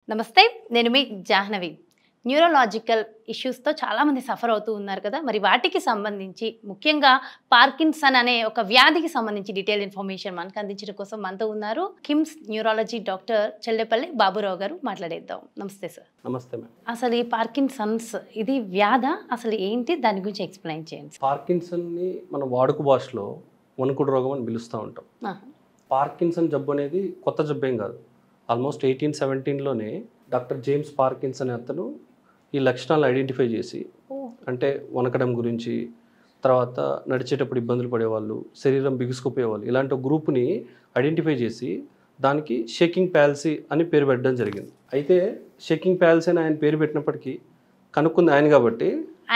నమస్తే నేను మీ జాహ్నవి న్యూరోలాజికల్ ఇష్యూస్తో చాలామంది సఫర్ అవుతూ ఉన్నారు కదా మరి వాటికి సంబంధించి ముఖ్యంగా పార్కిన్సన్ అనే ఒక వ్యాధికి సంబంధించి డీటెయిల్ ఇన్ఫర్మేషన్ మనకు అందించడం కోసం మనతో ఉన్నారు కిమ్స్ న్యూరాలజీ డాక్టర్ చెల్లెపల్లి బాబురావు గారు. మాట్లాడేద్దాం. నమస్తే సార్. నమస్తే మ్యామ్. అసలు ఈ పార్కిన్సన్స్ ఇది వ్యాధ అసలు ఏంటి, దాని గురించి ఎక్స్ప్లెయిన్ చేయండి. పార్కిన్సన్ని మన వాడుక భాషలో వణుకుడు రోగం అని పిలుస్తూ ఉంటాం. పార్కిన్సన్ జబ్బు అనేది కొత్త జబ్బేం కాదు. ఆల్మోస్ట్ 1817లోనే డాక్టర్ జేమ్స్ పార్కిన్స్ అనే అతను ఈ లక్షణాలను ఐడెంటిఫై చేసి, అంటే వణకడం గురించి, తర్వాత నడిచేటప్పుడు ఇబ్బందులు పడేవాళ్ళు, శరీరం బిగుసుకుపోయేవాళ్ళు, ఇలాంటి ఒక గ్రూప్ని ఐడెంటిఫై చేసి దానికి షేకింగ్ ప్యాల్సీ అని పేరు పెట్టడం జరిగింది. అయితే షేకింగ్ ప్యాల్సీ అని ఆయన పేరు పెట్టినప్పటికీ కనుక్కుంది ఆయన కాబట్టి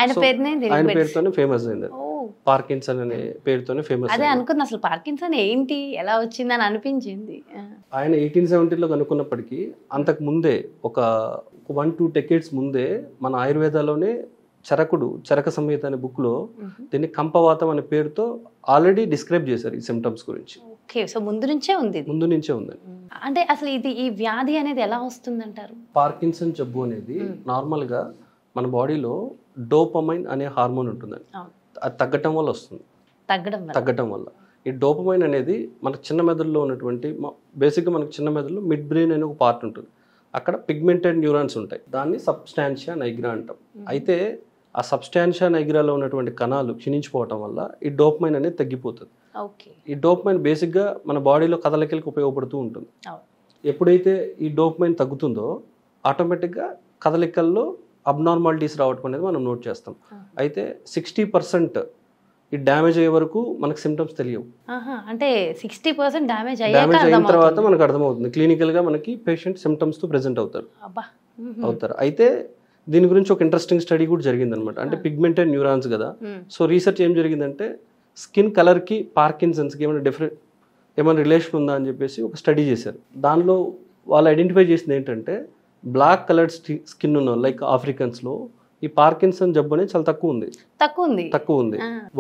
ఆయన పేరుతోనే ఫేమస్ అయింది. పార్కిన్సన్ అనే పేరుతోనే ఫేమస్. అదే అనుకున్నా అసలు పార్కిన్సన్ ఏంటి, ఎలా వచ్చిందని అనిపించింది. ఆయన 1870లో కనుక్కున్నప్పటికీ అంతకు ముందే ఒక 1-2 డెకేడ్స్ ముందే మన ఆయుర్వేదాలోనే చరక సంహిత అనే బుక్లో దీన్ని కంపవాతం అనే పేరుతో ఆల్రెడీ డిస్క్రైబ్ చేశారు ఈ సిమ్టమ్స్ గురించి. ఓకే, సో ముందు నుంచే ఉంది. అంటే అసలు ఈ వ్యాధి అనేది ఎలా వస్తుందంటారు? పార్కిన్సన్ జబ్బు అనేది నార్మల్గా మన బాడీలో డోపమైన్ అనే హార్మోన్ ఉంటుందండి. అది తగ్గటం వల్ల వస్తుంది. తగ్గటం వల్ల ఈ డోపమైన్ అనేది మనకు చిన్న మెదడులో ఉన్నటువంటి, బేసిక్గా మనకు చిన్న మెదడులో మిడ్ బ్రెయిన్ అనే ఒక పార్ట్ ఉంటుంది. అక్కడ పిగ్మెంటెడ్ న్యూరాన్స్ ఉంటాయి. దాన్ని సబ్స్టాన్షియా నైగ్రా అంటాం. అయితే ఆ సబ్స్టాన్షియా నైగ్రాలో ఉన్నటువంటి కణాలు క్షీణించిపోవటం వల్ల ఈ డోపమైన్ అనేది తగ్గిపోతుంది. ఈ డోపమైన్ బేసిక్గా మన బాడీలో కదలికలకు ఉపయోగపడుతూ ఉంటుంది. ఎప్పుడైతే ఈ డోపమైన్ తగ్గుతుందో ఆటోమేటిక్గా కదలికల్లో అబ్నార్మాలిటీస్ రావటం అనేది మనం నోట్ చేస్తాం. అయితే 60% ఈ డ్యామేజ్ అయ్యే వరకు మనకు సిమ్టమ్స్ తెలియవు. అంటే 60% డ్యామేజ్ అయిన తర్వాత మనకు అర్థమవుతుంది. క్లినికల్గా మనకి పేషెంట్ సిమ్టమ్స్తో ప్రెజెంట్ అవుతారు. అయితే దీని గురించి ఒక ఇంట్రెస్టింగ్ స్టడీ కూడా జరిగిందనమాట. అంటే పిగ్మెంటెడ్ న్యూరాన్స్ కదా, సో రీసెర్చ్ ఏం జరిగిందంటే స్కిన్ కలర్కి పార్కిన్సన్స్కి ఏమైనా రిలేషన్ ఉందా అని చెప్పేసి ఒక స్టడీ చేశారు. దానిలో వాళ్ళు ఐడెంటిఫై చేసింది ఏంటంటే బ్లాక్ కలర్డ్ స్కిన్ ఉన్న లైక్ ఆఫ్రికన్స్లో ఈ పార్కిన్సన్ జబ్బు అనేది చాలా తక్కువ ఉంది.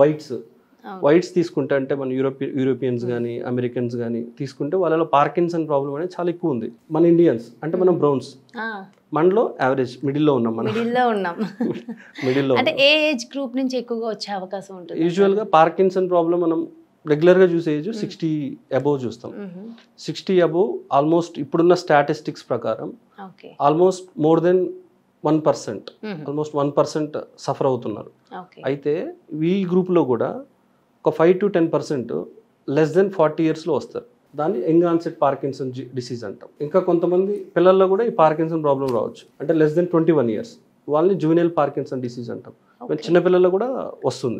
వైట్స్ తీసుకుంటే, అంటే మన యూరోపియన్స్ కానీ అమెరికన్స్ కానీ తీసుకుంటే వాళ్ళలో పార్కిన్సన్ ప్రాబ్లం అనేది చాలా ఎక్కువ ఉంది. మన ఇండియన్స్ అంటే మనం బ్రౌన్స్, మనలో యావరేజ్ మిడిల్లో ఉన్నాం. అంటే ఏ ఏజ్ గ్రూప్ నుంచి ఎక్కువగా వచ్చే అవకాశం ఉంటుంది? యూజువల్గా పార్కిన్సన్ ప్రాబ్లం మనం రెగ్యులర్గా చూసే ఏజ్ 60 అబోవ్ చూస్తాం. 60 అబోవ్ ఆల్మోస్ట్ ఇప్పుడున్న స్టాటిస్టిక్స్ ప్రకారం almost more than 1%, almost 1% suffer అవుతున్నారు. అయితే ఈ గ్రూప్లో కూడా ఒక 5-10% లెస్ దెన్ 40 ఇయర్స్లో వస్తారు. దాన్ని యంగ్ ఆన్సెట్ పార్కిన్సన్ డిసీజ్ అంటాం. ఇంకా కొంతమంది పిల్లల్లో కూడా ఈ పార్కిన్సన్ ప్రాబ్లం రావచ్చు, అంటే లెస్ దెన్ 21 ఇయర్స్, వాళ్ళని జువెనైల్ పార్కిన్సన్ డిసీజ్ అంటాం. చిన్నపిల్లల్లో కూడా వస్తుంది.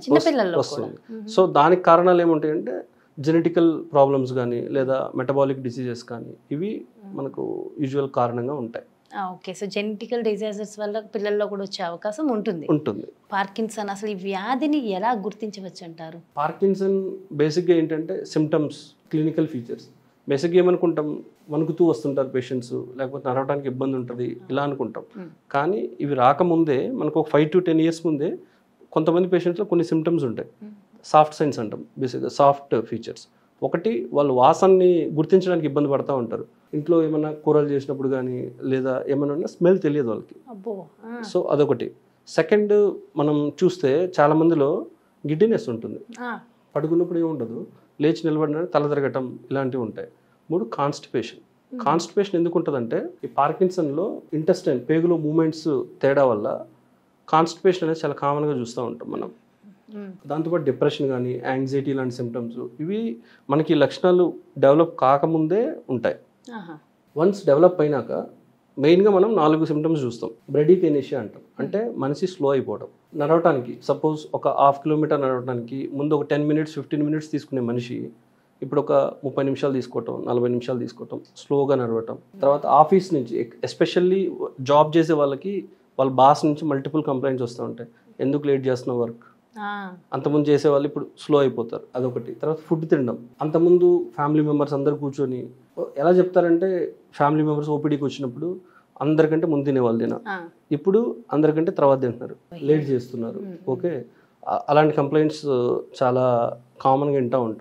సో దానికి కారణాలు ఏముంటాయంటే జెనెటికల్ ప్రాబ్లమ్స్ కానీ లేదా మెటబాలిక్ డిసీజెస్ కానీ ఇవి మనకు యూజువల్ కారణంగా ఉంటాయి. ఓకే, సో జెనెటికల్ డిసీజెస్ వల్ల పిల్లల్లో కూడా వచ్చే అవకాశం ఉంటుంది. పార్కిన్సన్ అసలు ఈ వ్యాధిని ఎలా గుర్తించవచ్చు అంటారు? పార్కిన్సన్ బేసిక్గా ఏంటంటే సిమ్టమ్స్, క్లినికల్ ఫీచర్స్. బేసిక్గా ఏమనుకుంటాం, వణుకుతూ వస్తుంటారు పేషెంట్స్, లేకపోతే నడవడానికి ఇబ్బంది ఉంటుంది ఇలా అనుకుంటాం. కానీ ఇవి రాకముందే మనకు ఒక 5-10 ఇయర్స్ ముందే కొంతమంది పేషెంట్స్లో కొన్ని సిమ్టమ్స్ ఉంటాయి. సాఫ్ట్ సైన్స్ అంటాం, బేసిక్గా సాఫ్ట్ ఫీచర్స్. ఒకటి, వాళ్ళు వాసనని గుర్తించడానికి ఇబ్బంది పడుతూ ఉంటారు. ఇంట్లో ఏమైనా కూరలు చేసినప్పుడు కానీ లేదా ఏమైనా స్మెల్ తెలియదు వాళ్ళకి. సో అదొకటి. సెకండ్, మనం చూస్తే చాలా మందిలో గిడ్డినెస్ ఉంటుంది. పడుకున్నప్పుడు ఏముండదు, లేచి నిలబడిన తల తిరగటం ఇలాంటివి ఉంటాయి. 3, కాన్స్టిపేషన్ ఎందుకు ఉంటుందంటే ఈ పార్కిన్సన్లో ఇంటెస్టైన్ పేగులో మూమెంట్స్ తేడా వల్ల కాన్స్టిపేషన్ అనేది చాలా కామన్గా చూస్తూ ఉంటాం మనం. దాంతోపాటు డిప్రెషన్ కానీ యాంగ్జైటీ లాంటి సిమ్టమ్స్, ఇవి మనకి లక్షణాలు డెవలప్ కాకముందే ఉంటాయి. వన్స్ డెవలప్ అయినాక మెయిన్గా మనం 4 సిమ్టమ్స్ చూస్తాం. బ్రెడీకేనేషియా అంటాం, అంటే మనిషి స్లో అయిపోవడం. నడవటానికి సపోజ్ ఒక 1/2 కిలోమీటర్ నడవడానికి ముందు ఒక 10 minutes 15 minutes తీసుకునే మనిషి ఇప్పుడు ఒక 30 నిమిషాలు తీసుకోవటం, 40 నిమిషాలు తీసుకోవటం, స్లోగా నడవటం. తర్వాత ఆఫీస్ నుంచి ఎస్పెషల్లీ జాబ్ చేసే వాళ్ళకి వాళ్ళ బాస్ నుంచి మల్టిపుల్ కంప్లైంట్స్ వస్తూ ఉంటాయి. ఎందుకు లేట్ చేస్తున్నావు వర్క్, అంతకుముందు చేసేవాళ్ళు ఇప్పుడు స్లో అయిపోతారు, అదొకటి. తర్వాత ఫుడ్ తినడం. అంతకుముందు ఫ్యామిలీ మెంబర్స్ అందరు కూర్చొని ఎలా చెప్తారంటే ఫ్యామిలీ మెంబర్స్ ఓపీడీకి వచ్చినప్పుడు అందరికంటే ముందు తినేవాళ్ళు తిన, ఇప్పుడు అందరికంటే తర్వాత తింటున్నారు, లేట్ చేస్తున్నారు. ఓకే, అలాంటి కంప్లైంట్స్ చాలా కామన్గా వింటూ ఉంటాం.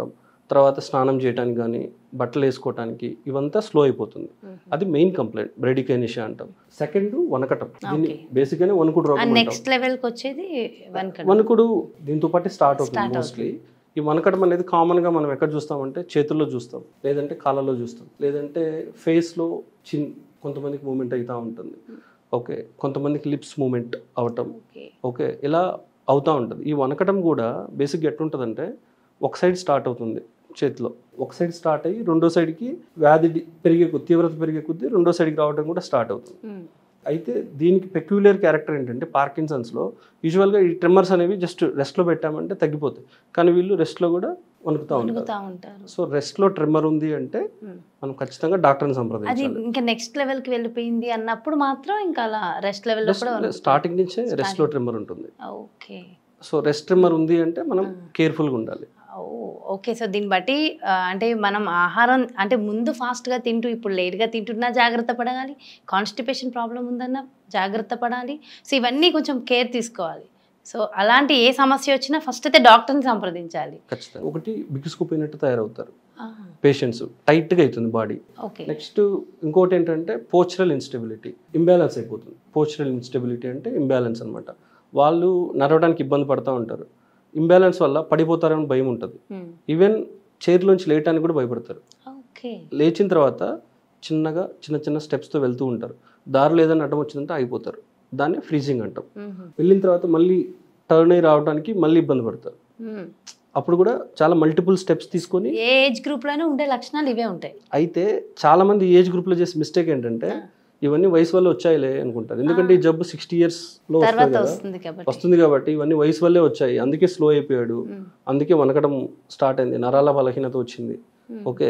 తర్వాత స్నానం చేయడానికి కానీ బట్టలు వేసుకోవడానికి ఇవంతా స్లో అయిపోతుంది. అది మెయిన్ కంప్లైంట్, బ్రెడికైనిషియా అంటాం. సెకండ్ వనకటం, దీన్ని బేసిక్గానే వణుకుడు రోగం. నెక్స్ట్ లెవెల్కి వచ్చేది వణుకుడు దీంతో పాటు స్టార్ట్ అవుతుంది మోస్ట్లీ. ఈ వనకటం అనేది కామన్గా మనం ఎక్కడ చూస్తామంటే చేతుల్లో చూస్తాం, లేదంటే కాళ్ళలో చూస్తాం, లేదంటే ఫేస్లో కొంతమందికి మూమెంట్ అవుతూ ఉంటుంది. ఓకే, కొంతమందికి లిప్స్ మూమెంట్ అవటం. ఓకే, ఇలా అవుతూ ఉంటుంది. ఈ వనకటం కూడా బేసిక్గా ఎట్లుంటుందంటే ఒక సైడ్ స్టార్ట్ అవుతుంది చేతిలో, ఒక సైడ్ స్టార్ట్ అయ్యి రెండో సైడ్కి వ్యాధి తీవ్రత పెరిగే కొద్దీ రెండో సైడ్కి రావడం కూడా స్టార్ట్ అవుతుంది. అయితే దీనికి పెక్యులర్ క్యారెక్టర్ ఏంటంటే పార్కిన్సన్స్లో యూజువల్గా ఈ ట్రిమ్మర్స్ అనేవి జస్ట్ రెస్ట్లో పెట్టామంటే తగ్గిపోతాయి, కానీ వీళ్ళు రెస్ట్లో కూడా వణుకుతూ ఉంటారు. సో రెస్ట్లో ట్రిమ్మర్ ఉంది అంటే మనం ఖచ్చితంగా డాక్టర్ని సంప్రదించాలి. ఇంకా నెక్స్ట్ లెవెల్కి వెళ్ళిపోయింది అన్నప్పుడు మాత్రం ఇంకా అలా రెస్ట్ లెవెల్ స్టార్టింగ్ నుంచే రెస్ట్లో ట్రిమ్మర్ ఉంటుంది. ఓకే, సో రెస్ట్ ట్రిమ్మర్ ఉంది అంటే మనం కేర్ఫుల్గా ఉండాలి. ఓకే, సో దీన్ని బట్టి అంటే మనం ఆహారం అంటే ముందు ఫాస్ట్గా తింటూ ఇప్పుడు లేట్గా తింటున్నా జాగ్రత్త పడాలి, కాన్స్టిపేషన్ ప్రాబ్లం ఉందన్నా జాగ్రత్త పడాలి. సో ఇవన్నీ కొంచెం కేర్ తీసుకోవాలి. సో అలాంటి ఏ సమస్య వచ్చినా ఫస్ట్ అయితే డాక్టర్ని సంప్రదించాలి. ఖచ్చితంగా. ఒకటి బిగుసుకుపోయినట్టు తయారవుతారు పేషెంట్స్, టైట్గా అవుతుంది బాడీ. నెక్స్ట్ ఇంకోటి ఏంటంటే పోస్చరల్ ఇన్స్టెబిలిటీ, ఇంబ్యాలెన్స్ అయిపోతుంది. పోస్చరల్ ఇన్స్టెబిలిటీ అంటే ఇంబ్యాలెన్స్ అనమాట. వాళ్ళు నడవడానికి ఇబ్బంది పడుతూ ఉంటారు. ఇంబ్యాలెన్స్ వల్ల పడిపోతారని భయం ఉంటుంది. ఈవెన్ చైర్లోంచి లేయటానికి కూడా భయపడతారు. లేచిన తర్వాత చిన్నగా చిన్న స్టెప్స్తో వెళ్తూ ఉంటారు. దారిలో ఏదైనా అడ్డం వచ్చిందంటే అయిపోతారు. దాన్ని ఫ్రీజింగ్ అంటాం. వెళ్ళిన తర్వాత మళ్ళీ టర్న్ అయ్యి రావడానికి మళ్ళీ ఇబ్బంది పడతారు. అప్పుడు కూడా చాలా మల్టిపుల్ స్టెప్స్ తీసుకొని. ఏ ఏజ్ గ్రూప్లోనే ఉండే లక్షణాలు ఇవే ఉంటాయి. అయితే చాలా మంది ఏజ్ గ్రూప్లో చేసే మిస్టేక్ ఏంటంటే ఇవన్నీ వయసు వల్ల వచ్చాయిలే అనుకుంటారు. ఎందుకంటే ఈ జబ్బు 60 yearsలో వస్తుంది కాబట్టి ఇవన్నీ వయసు వల్లే వచ్చాయి, అందుకే స్లో అయిపోయాడు, అందుకే వనకడం స్టార్ట్ అయింది, నరాల బలహీనత వచ్చింది. ఓకే,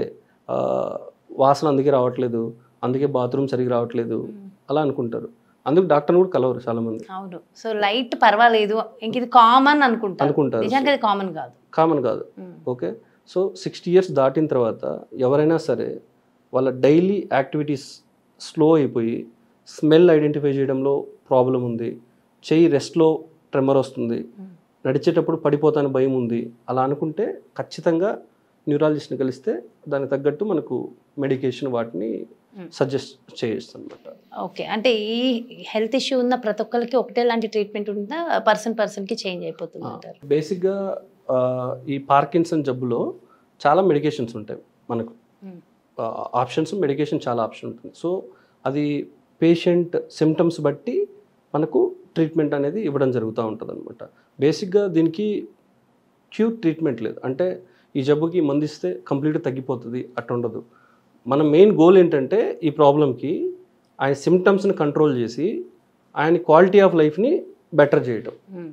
వాసన అందుకే రావట్లేదు, అందుకే బాత్రూమ్ సరిగ్గా రావట్లేదు అలా అనుకుంటారు. అందుకు డాక్టర్ కూడా కలవరు చాలా మంది. అవును, సో లైట్ పర్వాలేదు ఇంక ఇది కామన్ అనుకుంటారు. నిజంగా ఇది కామన్ కాదు. ఓకే, సో 60 years దాటిన తర్వాత ఎవరైనా సరే వాళ్ళ డైలీ యాక్టివిటీస్ స్లో అయిపోయి స్మెల్ ఐడెంటిఫై చేయడంలో ప్రాబ్లం ఉంది, చెయ్యి రెస్ట్లో ట్రెమర్ వస్తుంది, నడిచేటప్పుడు పడిపోతాను భయం ఉంది, అలా అనుకుంటే ఖచ్చితంగా న్యూరాలజిస్ట్ని కలిస్తే దానికి తగ్గట్టు మనకు మెడికేషన్ వాటిని సజెస్ట్ చేయొచ్చు అనమాట. ఓకే, అంటే ఈ హెల్త్ ఇష్యూ ఉన్న ప్రతి ఒక్కరికి ఒకటే లాంటి ట్రీట్మెంట్ ఉంటుందా, పర్సన్కి చేంజ్ అయిపోతుంది అంటారు? బేసిక్గా ఈ పార్కిన్సన్ జబ్బులో చాలా మెడికేషన్స్ ఉంటాయి మనకు, ఆప్షన్స్, మెడికేషన్ చాలా ఆప్షన్ ఉంటుంది. సో అది పేషెంట్ సిమ్టమ్స్ బట్టి మనకు ట్రీట్మెంట్ అనేది ఇవ్వడం జరుగుతూ ఉంటుంది అనమాట. బేసిక్గా దీనికి క్యూర్ ట్రీట్మెంట్ లేదు, అంటే ఈ జబ్బుకి మందిస్తే కంప్లీట్గా తగ్గిపోతుంది అట్లా ఉండదు. మన మెయిన్ గోల్ ఏంటంటే ఈ ప్రాబ్లంకి ఆయన సిమ్టమ్స్ని కంట్రోల్ చేసి ఆయన క్వాలిటీ ఆఫ్ లైఫ్ని బెటర్ చేయటం,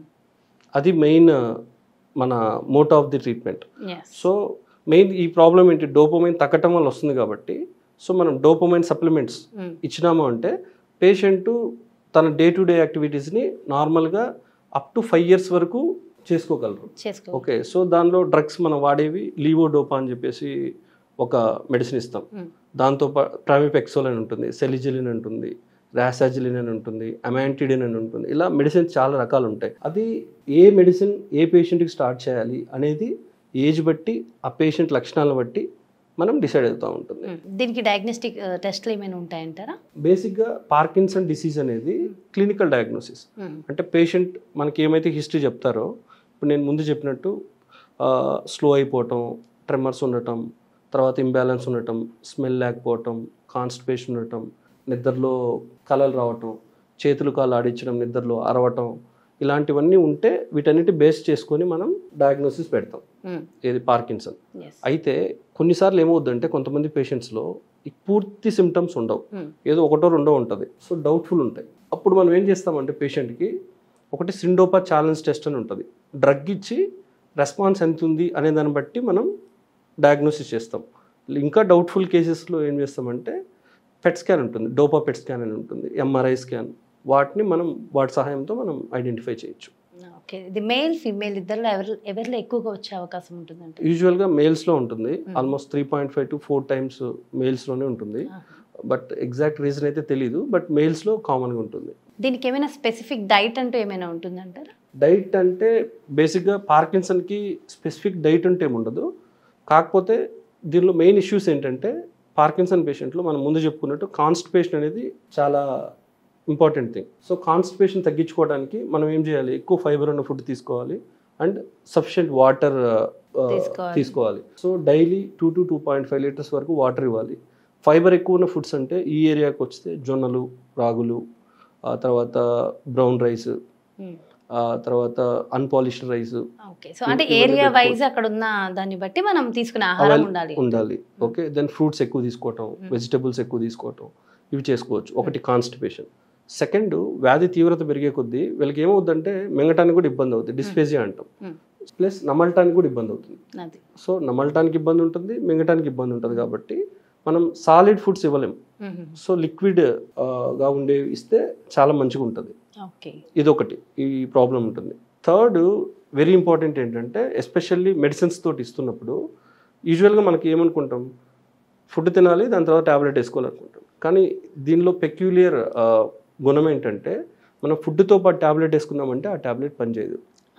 అది మెయిన్ మన motto of the treatment. So main ఈ ప్రాబ్లం ఏంటి, డోపమైన్ తగ్గటం వల్ల వస్తుంది కాబట్టి సో మనం డోపమైన్ సప్లిమెంట్స్ ఇచ్చినాము అంటే పేషెంట్ తన డే టు డే యాక్టివిటీస్ని నార్మల్గా అప్ టు 5 years వరకు చేసుకోగలరు. ఓకే, సో దానిలో డ్రగ్స్ మనం వాడేవి లీవోడోపా అని చెప్పేసి ఒక మెడిసిన్ ఇస్తాం. దాంతో ప్రామిపెక్సోల్ అని ఉంటుంది, సెలిజిలిన్ ఉంటుంది, రాసాజిలిన్ అని ఉంటుంది, అమాంటిడిన్ అని ఉంటుంది. ఇలా మెడిసిన్స్ చాలా రకాలు ఉంటాయి. అది ఏ మెడిసిన్ ఏ పేషెంట్కి స్టార్ట్ చేయాలి అనేది ఏజ్ బట్టి ఆ పేషెంట్ లక్షణాలను బట్టి మనం డిసైడ్ అవుతూ ఉంటుంది. దీనికి డయాగ్నోస్టిక్ టెస్ట్లు ఏమైనా ఉంటాయంటారా? బేసిక్గా పార్కిన్సన్ డిసీజ్ అనేది క్లినికల్ డయాగ్నోసిస్. అంటే పేషెంట్ మనకి ఏమైతే హిస్టరీ చెప్తారో, ఇప్పుడు నేను ముందు చెప్పినట్టు స్లో అయిపోవటం, ట్రెమర్స్ ఉండటం, తర్వాత ఇంబ్యాలెన్స్ ఉండటం, స్మెల్ లేకపోవటం, కాన్స్టిపేషన్ ఉండటం, నిద్రలో కలలు రావటం, చేతులు కాళ్ళు ఆడించడం, నిద్రలో అరవటం, ఇలాంటివన్నీ ఉంటే వీటన్నిటి బేస్ చేసుకొని మనం డయాగ్నోసిస్ పెడతాం ఏది పార్కిన్సన్. అయితే కొన్నిసార్లు ఏమవుద్దంటే కొంతమంది పేషెంట్స్లో ఈ పూర్తి సిమ్టమ్స్ ఉండవు, ఏదో ఒకటో రెండో ఉంటుంది, సో డౌట్ఫుల్ ఉంటాయి. అప్పుడు మనం ఏం చేస్తామంటే పేషెంట్కి ఒకటి సిండోపా ఛాలెంజ్ టెస్ట్ అని ఉంటుంది, డ్రగ్ ఇచ్చి రెస్పాన్స్ ఎంత ఉంది అనే దాన్ని బట్టి మనం డయాగ్నోసిస్ చేస్తాం. ఇంకా డౌట్ఫుల్ కేసెస్లో ఏం చేస్తామంటే పెట్ స్కాన్ ఉంటుంది, డోపా పెట్ స్కాన్ అని ఉంటుంది, ఎంఆర్ఐ స్కాన్, వాటిని మనం వాటి సహాయంతో మనం ఐడెంటిఫై చేయొచ్చు. ఓకే, ఇది మేల్ ఫీమేల్ ఇద్దరిలో ఎవరిలో ఎక్కువగా వచ్చే అవకాశం ఉంటుందంటే? యూజువల్గా మేల్స్లో ఉంటుంది, ఆల్మోస్ట్ 3.5 to 4 times మేల్స్లోనే ఉంటుంది. బట్ ఎగ్జాక్ట్ రీజన్ అయితే తెలీదు, బట్ మేల్స్లో కామన్గా ఉంటుంది. దీనికి ఏమైనా స్పెసిఫిక్ డైట్ అంటూ ఏమైనా ఉంటుందంటారా? డైట్ అంటే బేసిక్గా పార్కిన్సన్కి స్పెసిఫిక్ డైట్ అంటే ఏముండదు, కాకపోతే దీనిలో మెయిన్ ఇష్యూస్ ఏంటంటే పార్కిన్సన్ పేషెంట్లో మనం ముందు చెప్పుకున్నట్టు కాన్స్టిపేషన్ అనేది చాలా ఇంపార్టెంట్ థింగ్. సో కాన్స్టిపేషన్ తగ్గించుకోవడానికి మనం ఏం చేయాలి, ఎక్కువ ఫైబర్ ఉన్న ఫుడ్ తీసుకోవాలి అండ్ సఫిషియెంట్ వాటర్ తీసుకోవాలి. సో డైలీ 2 to 2.5 లీటర్స్ వరకు వాటర్ ఇవ్వాలి. ఫైబర్ ఎక్కువ ఉన్న ఫుడ్స్ అంటే ఈ ఏరియాకి వస్తే జొన్నలు, రాగులు, తర్వాత బ్రౌన్ రైస్, తర్వాత అన్పాలిష్డ్ రైస్. సో అంటే ఏరియా వైజ్ అక్కడ ఉన్న దాన్ని బట్టి మనం తీసుకునే ఆహారం ఉండాలి. ఓకే, దెన్ ఫ్రూట్స్ ఎక్కువ తీసుకోవటం, వెజిటబుల్స్ ఎక్కువ తీసుకోవటం, ఇవి చేసుకోవచ్చు. ఒకటి కాన్స్టిపేషన్. సెకండ్, వ్యాధి తీవ్రత పెరిగే కొద్దీ వీళ్ళకి ఏమవుతుందంటే మింగటానికి కూడా ఇబ్బంది అవుతుంది, డిస్ఫేజియా అంటాం. ప్లస్ నమలటానికి కూడా ఇబ్బంది అవుతుంది. సో నమలటానికి ఇబ్బంది ఉంటుంది, మింగటానికి ఇబ్బంది ఉంటుంది. కాబట్టి మనం సాలిడ్ ఫుడ్స్ ఇవ్వలేము. సో లిక్విడ్ గా ఉండేవి ఇస్తే చాలా మంచిగా ఉంటుంది. ఇదొకటి, ఈ ప్రాబ్లం ఉంటుంది. థర్డ్ వెరీ ఇంపార్టెంట్ ఏంటంటే ఎస్పెషల్లీ మెడిసిన్స్ తోటి ఇస్తున్నప్పుడు యూజువల్గా మనకి ఏమనుకుంటాం, ఫుడ్ తినాలి దాని తర్వాత ట్యాబ్లెట్ వేసుకోవాలనుకుంటాం. కానీ దీనిలో పెక్యులియర్ గుణం ఏంటంటే మనం ఫుడ్తో పాటు ట్యాబ్లెట్ వేసుకున్నామంటే ఆ ట్యాబ్లెట్ పనిచేయదు.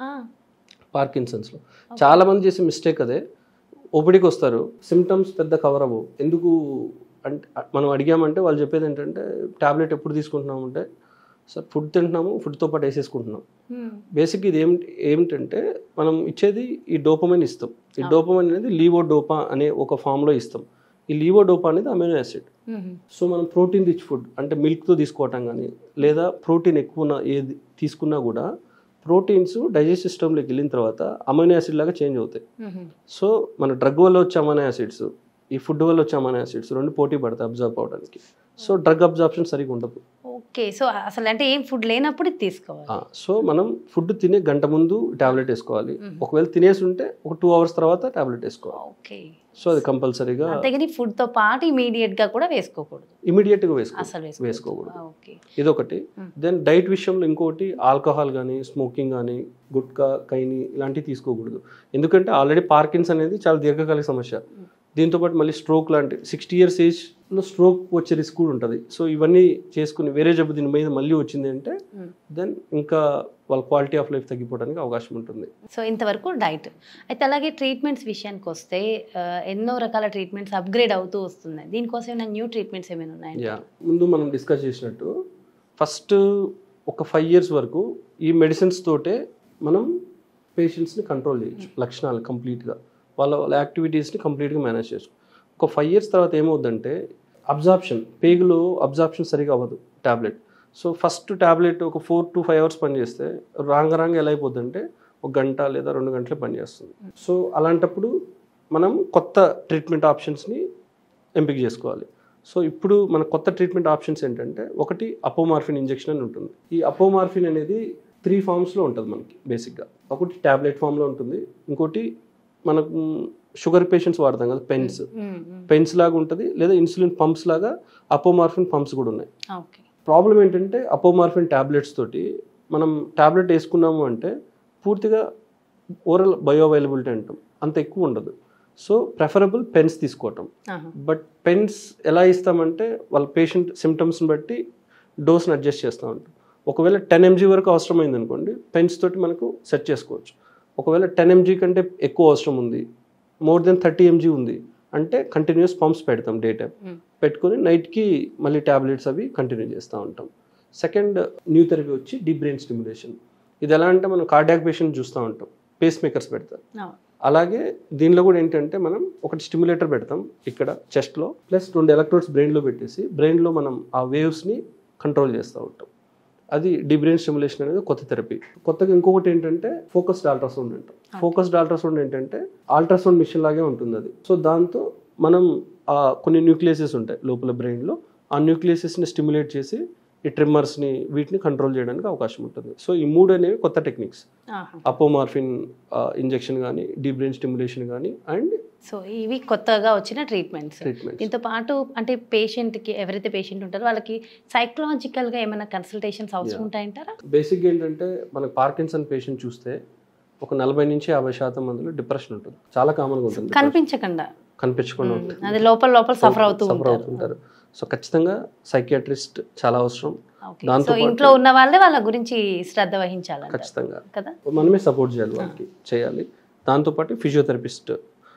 పార్కిన్సన్స్లో చాలామంది చేసే మిస్టేక్ అదే. ఓపీడీకి వస్తారు, సిమ్టమ్స్ పెద్ద కవర్ అవ్వవు. ఎందుకు అంటే మనం అడిగామంటే వాళ్ళు చెప్పేది ఏంటంటే ట్యాబ్లెట్ ఎప్పుడు తీసుకుంటున్నామంటే సార్ ఫుడ్ తింటున్నాము, ఫుడ్తో పాటు వేసేసుకుంటున్నాం. బేసిక్ ఇది ఏమిటంటే మనం ఇచ్చేది ఈ డోపమైన్ ఇస్తాం. ఈ డోపమైన్ అనేది లీవోడోపా అనే ఒక ఫామ్లో ఇస్తాం. ఈ లీవోడోపా అనేది అమైనో యాసిడ్. సో మనం ప్రోటీన్ రిచ్ ఫుడ్ అంటే మిల్క్తో తీసుకోవటం కానీ లేదా ప్రోటీన్ ఎక్కువ ఏది తీసుకున్నా కూడా ప్రోటీన్స్ డైజెస్ట్ సిస్టంలోకి వెళ్ళిన తర్వాత అమైనో యాసిడ్ లాగా చేంజ్ అవుతాయి. సో మన డ్రగ్ వల్ల వచ్చే అమైనో యాసిడ్స్, ఈ ఫుడ్ వల్ల వచ్చే అమైనో యాసిడ్స్ రెండు పోటీ పడతాయి అబ్జర్వ్ అవడానికి. సో డ్రగ్ అబ్జార్ప్షన్ సరిగా ఉండదు. ఓకే, సో అసలు అంటే ఏం ఫుడ్ లేనప్పుడు తీసుకోవాలి. సో మనం ఫుడ్ తినే గంట ముందు టాబ్లెట్ వేసుకోవాలి. ఒకవేళ తినేసి ఉంటే ఒక 2 hours తర్వాత టాబ్లెట్ వేసుకోవాలి. ఓకే, సో అది కంపల్సరీగా. అంతేగాని ఫుడ్ తో పాటు ఇమీడియట్ గా కూడా వేసుకోకూడదు. ఇమీడియట్ గా వేసుకోకూడదు. ఇదొకటి. దెన్ డైట్ విషయంలో ఇంకోటి, ఆల్కహాల్ కానీ స్మోకింగ్ కానీ గుట్కా కైని ఇలాంటివి తీసుకోకూడదు. ఎందుకంటే ఆల్రెడీ పార్కిన్స్ అనేది చాలా దీర్ఘకాలిక సమస్య. దీంతోపాటు మళ్ళీ స్ట్రోక్ లాంటి 60 years ఏజ్లో స్ట్రోక్ వచ్చే రిస్క్ కూడా ఉంటుంది. సో ఇవన్నీ చేసుకుని వేరే జబ్బు దీని మీద మళ్ళీ వచ్చింది అంటే దెన్ ఇంకా వాళ్ళ క్వాలిటీ ఆఫ్ లైఫ్ తగ్గిపోవడానికి అవకాశం ఉంటుంది. సో ఇంతవరకు డైట్. అయితే అలాగే ట్రీట్మెంట్స్ విషయానికి వస్తే ఎన్నో రకాల ట్రీట్మెంట్స్ అప్గ్రేడ్ అవుతూ వస్తున్నాయి. దీనికోసం ఏమైనా న్యూ ట్రీట్మెంట్స్ ఏమైనా ఉన్నాయా? ముందు మనం డిస్కస్ చేసినట్టు ఫస్ట్ ఒక 5 years వరకు ఈ మెడిసిన్స్ తోటే మనం పేషెంట్స్ని కంట్రోల్ చేయొచ్చు. లక్షణాలు కంప్లీట్గా వాళ్ళ యాక్టివిటీస్ని కంప్లీట్గా మేనేజ్ చేసుకో. ఒక 5 years తర్వాత ఏమవుద్దంటే అబ్జార్ప్షన్, పేగులో అబ్జార్ప్షన్ సరిగా అవ్వదు ట్యాబ్లెట్. సో ఫస్ట్ ట్యాబ్లెట్ ఒక 4 to 5 hours పనిచేస్తే రాంగ ఎలా అయిపోద్దంటే 1 గంట లేదా 2 గంటలే పనిచేస్తుంది. సో అలాంటప్పుడు మనం కొత్త ట్రీట్మెంట్ ఆప్షన్స్ని ఎంపిక చేసుకోవాలి. సో ఇప్పుడు మన కొత్త ట్రీట్మెంట్ ఆప్షన్స్ ఏంటంటే ఒకటి అపోమార్ఫిన్ ఇంజెక్షన్ అని ఉంటుంది. ఈ అపోమార్ఫిన్ అనేది 3 forms ఉంటుంది మనకి బేసిక్గా. ఒకటి ట్యాబ్లెట్ ఫామ్లో ఉంటుంది, ఇంకోటి మనకు షుగర్ పేషెంట్స్ వాడతాం కదా పెన్స్ లాగా ఉంటుంది, లేదా ఇన్సులిన్ పంప్స్ లాగా అపోమార్ఫిన్ పంప్స్ కూడా ఉన్నాయి. ప్రాబ్లం ఏంటంటే అపోమార్ఫిన్ ట్యాబ్లెట్స్ తోటి మనం ట్యాబ్లెట్ వేసుకున్నాము అంటే పూర్తిగా ఓరల్ బయోఅవైలబిలిటీ అంటాం అంత ఎక్కువ ఉండదు. సో ప్రెఫరబుల్ పెన్స్ తీసుకోవటం. బట్ పెన్స్ ఎలా ఇస్తామంటే వాళ్ళ పేషెంట్ సిమ్టమ్స్ని బట్టి డోస్ని అడ్జస్ట్ చేస్తూ ఉంటాం. ఒకవేళ 10 mg వరకు అవసరమైంది అనుకోండి, పెన్స్ తోటి మనకు సెట్ చేసుకోవచ్చు. ఒకవేళ 10 mg కంటే ఎక్కువ అవసరం ఉంది, మోర్ దెన్ 30 mg ఉంది అంటే కంటిన్యూస్ పంప్స్ పెడతాం డే టైం. పెట్టుకొని నైట్కి మళ్ళీ ట్యాబ్లెట్స్ అవి కంటిన్యూ చేస్తూ ఉంటాం. సెకండ్ న్యూ థెరపీ వచ్చి డీప్ బ్రెయిన్ స్టిమ్యులేషన్. ఇది ఎలా అంటే మనం కార్డియాక్ పేషెంట్ చూస్తూ ఉంటాం, పేస్ మేకర్స్ పెడతారు. అలాగే దీనిలో కూడా ఏంటంటే మనం ఒకటి స్టిమ్యులేటర్ పెడతాం ఇక్కడ చెస్ట్లో, ప్లస్ 2 electrodes బ్రెయిన్లో పెట్టేసి బ్రెయిన్లో మనం ఆ వేవ్స్ని కంట్రోల్ చేస్తూ ఉంటాం. అది డీప్ బ్రెయిన్ స్టిమ్యులేషన్ అనేది కొత్త థెరపీ. కొత్తగా ఇంకొకటి ఏంటంటే ఫోకస్డ్ అల్ట్రాసౌండ్ అంటాం. ఫోకస్డ్ అల్ట్రాసౌండ్ ఏంటంటే అల్ట్రాసౌండ్ మిషన్ లాగే ఉంటుంది అది. సో దాంతో మనం కొన్ని న్యూక్లియసెస్ ఉంటాయి లోపల బ్రెయిన్లో, ఆ న్యూక్లియసెస్ని స్టిమ్యులేట్ చేసి ఈ ట్రిమ్మర్స్ని వీటిని కంట్రోల్ చేయడానికి అవకాశం ఉంటుంది. సో ఈ 3 అనేవి కొత్త టెక్నిక్స్, అపోమార్ఫిన్ ఇంజెక్షన్ కానీ డీప్ బ్రెయిన్ స్టిమ్యులేషన్ కానీ అండ్ సో ఇవి కొత్తగా వచ్చిన ట్రీట్మెంట్స్. దీంతో పాటు అంటే పేషెంట్కి ఎవరైతే పేషెంట్ ఉంటారో వాళ్ళకి సైకలాజికల్గా ఏమైనా కన్సల్టేషన్స్ అవసరం ఉంటాయంటారా? బేసిక్గా ఏంటంటే మనకు పార్కిన్సన్ పేషెంట్ చూస్తే ఒక 40 నుంచి 50% మందిలో డిప్రెషన్ ఉంటుంది. చాలా కామన్గా ఉంటుంది. కనిపించకుండా ఉంటుంది, అది లోపల సఫర్ అవుతుంటారు. సో ఖచ్చితంగా సైకియాట్రిస్ట్ చాలా అవసరం. దాంతో ఇంట్లో ఉన్న వాళ్ళే వాళ్ళ గురించి శ్రద్ధ వహించాలి, ఖచ్చితంగా కదా, మనమే సపోర్ట్ చేయాలి, వాళ్ళకి చేయాలి. దాంతోపాటు ఫిజియోథెరపిస్ట్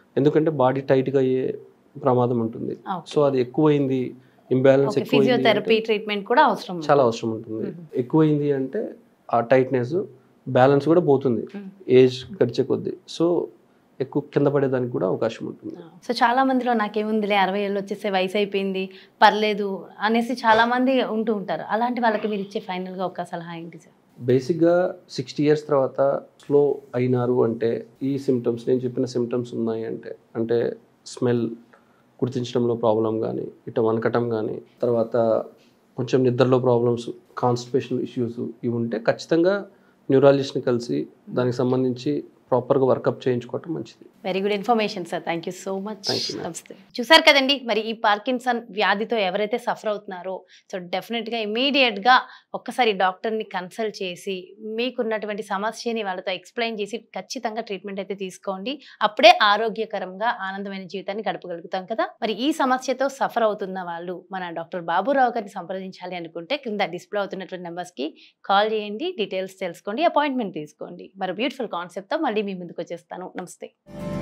ఎందుకంటే బాడీ టైట్గా అయ్యే ప్రమాదం ఉంటుంది. సో అది ఎక్కువైంది, ఇంబ్యాలెన్స్ ఎక్కువైంది, ఫిజియోథెరపీ ట్రీట్మెంట్ కూడా అవసరం చాలా అవసరం ఉంటుంది. ఎక్కువైంది అంటే ఆ టైట్నెస్, బ్యాలెన్స్ కూడా పోతుంది ఏజ్ గడిచే కొద్దీ. సో ఎక్కువ కింద పడేదానికి కూడా అవకాశం ఉంటుంది. సో చాలా మందిలో నాకేముందిలే 60 ఏళ్ళు వచ్చేసే వయసు అయిపోయింది పర్లేదు అనేసి చాలా మంది ఉంటూ ఉంటారు. అలాంటి వాళ్ళకి మీరు ఇచ్చే ఫైనల్గా ఒక సలహా ఏంటి సార్? బేసిక్గా 60 ఇయర్స్ తర్వాత స్లో అయినారు అంటే ఈ సిమ్టమ్స్, నేను చెప్పిన సిమ్టమ్స్ ఉన్నాయి అంటే స్మెల్ గుర్తించడంలో ప్రాబ్లం కానీ, ఇట్లా వనకటం కానీ, తర్వాత కొంచెం నిద్రలో ప్రాబ్లమ్స్, కాన్స్టిపేషన్ ఇష్యూస్ ఇవి ఉంటే ఖచ్చితంగా న్యూరాలజిస్ట్ని కలిసి దానికి సంబంధించి ప్రాపర్గా వర్కప్ చేయించుకోవటం మంచిది. Very good information sir, thank you so much. Thank you, ma'am. నమస్తే. చూసారు కదండి, మరి ఈ పార్కిన్సన్ వ్యాధితో ఎవరైతే సఫర్ అవుతున్నారో సో డెఫినెట్గా ఇమీడియట్గా ఒక్కసారి డాక్టర్ని కన్సల్ట్ చేసి మీకున్నటువంటి సమస్యని వాళ్ళతో ఎక్స్ప్లెయిన్ చేసి ఖచ్చితంగా ట్రీట్మెంట్ అయితే తీసుకోండి. అప్పుడే ఆరోగ్యకరంగా ఆనందమైన జీవితాన్ని గడపగలుగుతాం కదా. మరి ఈ సమస్యతో సఫర్ అవుతున్న వాళ్ళు మన డాక్టర్ బాబురావు గారిని సంప్రదించాలి అనుకుంటే కింద డిస్ప్లే అవుతున్నటువంటి నెంబర్స్కి కాల్ చేయండి, డీటెయిల్స్ తెలుసుకోండి, అపాయింట్మెంట్ తీసుకోండి. మరి బ్యూటిఫుల్ కాన్సెప్ట్తో మళ్ళీ మీ ముందుకు వచ్చేస్తాను. నమస్తే.